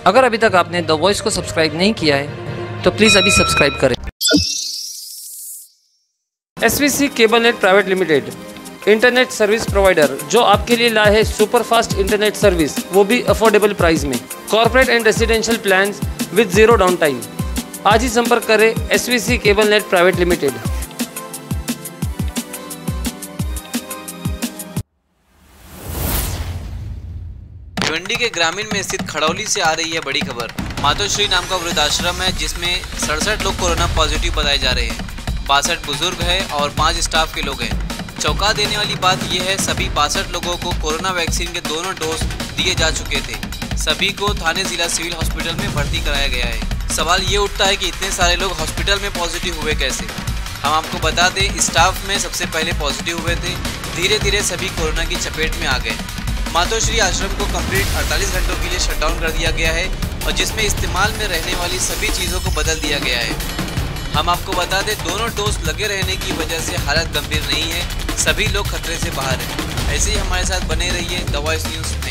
अगर अभी तक आपने द वॉइस को सब्सक्राइब नहीं किया है तो प्लीज़ अभी सब्सक्राइब करें। SVC cable net private limited internet service provider जो आपके लिए लाए है सुपर फास्ट इंटरनेट सर्विस, वो भी अफोर्डेबल प्राइस में। Corporate and residential plans with zero down time. आज ही संपर्क करें SVC cable net private limited. Bhiwandi के ग्रामीण में स्थित खड़ौली से आ रही है बड़ी खबर। मातोश्री नाम का वृद्धाश्रम है जिसमें 67 लोग कोरोना पॉजिटिव बताए जा रहे हैं। 62 बुजुर्ग हैं और 5 स्टाफ के लोग हैं। चौंका देने वाली बात यह है, सभी 62 लोगों को कोरोना वैक्सीन के दोनों डोज दिए जा चुके थे। सभी को थाने जिला सिविल हॉस्पिटल में भर्ती कराया गया है। सवाल ये उठता है कि इतने सारे लोग हॉस्पिटल में पॉजिटिव हुए कैसे। हम आपको बता दें, स्टाफ में सबसे पहले पॉजिटिव हुए थे, धीरे धीरे सभी कोरोना की चपेट में आ गए। मातोश्री आश्रम को कंप्लीट 48 घंटों के लिए शटडाउन कर दिया गया है और जिसमें इस्तेमाल में रहने वाली सभी चीज़ों को बदल दिया गया है। हम आपको बता दें, दोनों डोज लगे रहने की वजह से हालत गंभीर नहीं है, सभी लोग खतरे से बाहर हैं। ऐसे ही हमारे साथ बने रहिए। The voice news.